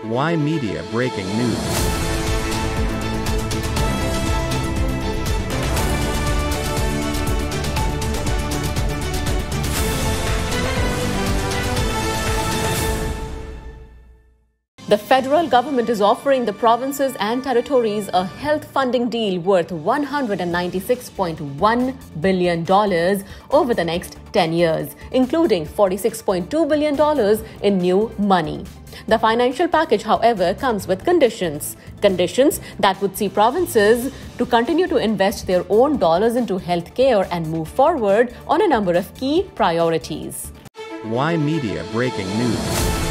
Y Media breaking news. The federal government is offering the provinces and territories a health funding deal worth $196.1 billion over the next 10 years, including $46.2 billion in new money. The financial package, however, comes with conditions that would see provinces to continue to invest their own dollars into healthcare and move forward on a number of key priorities. Y Media breaking news.